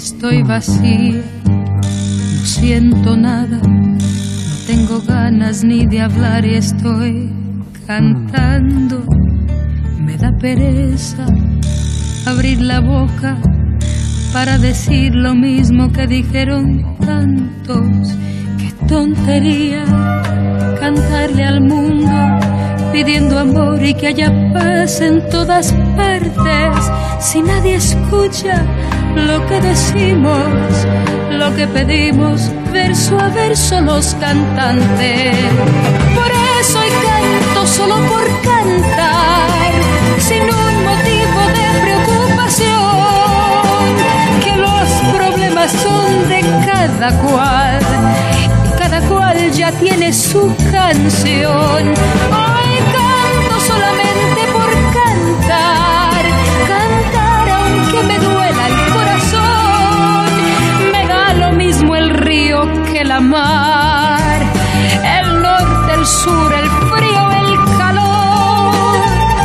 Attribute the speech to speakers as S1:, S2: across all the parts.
S1: Estoy vacía, no siento nada, no tengo ganas ni de hablar y estoy cantando. Me da pereza abrir la boca para decir lo mismo que dijeron tantos. Qué tontería cantarle al mundo pidiendo amor y que haya paz en todas partes. Si nadie escucha lo que decimos, lo que pedimos, verso a verso los cantantes. Por eso hoy canto solo por cantar, sin un motivo de preocupación, que los problemas son de cada cual, y cada cual ya tiene su canción. Hoy canto solamente por cantar, cantar aunque me duela el corazón. Me da lo mismo el río que la mar, el norte, el sur, el frío, el calor.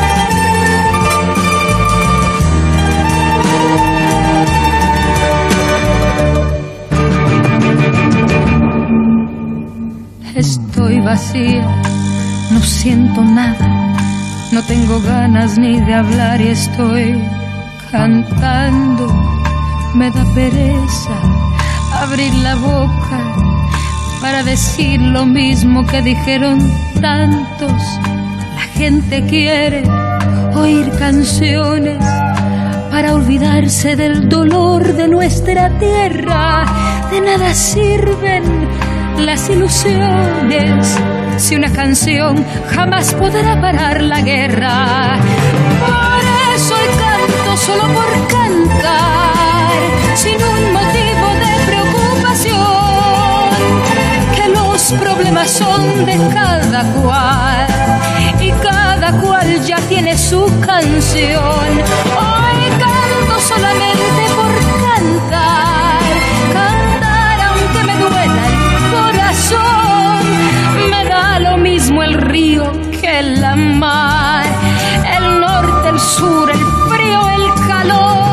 S1: Estoy vacía, no siento nada, no tengo ganas ni de hablar y estoy cantando. Me da pereza abrir la boca para decir lo mismo que dijeron tantos. La gente quiere oír canciones para olvidarse del dolor de nuestra tierra. De nada sirven las ilusiones si una canción jamás podrá parar la guerra. Por eso hoy canto solo por cantar, sin un motivo de preocupación, que los problemas son de cada cual y cada cual ya tiene su canción. Hoy canto solamente por cantar, cantar aunque me duela el corazón. Me da lo mismo el río que la mar, el norte, el sur, el frío, el calor.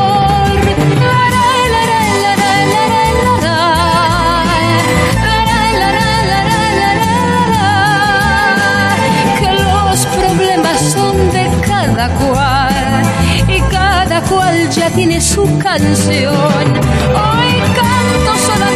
S1: Que los problemas son de cada cual y cada cual ya tiene su canción. Hoy canto solamente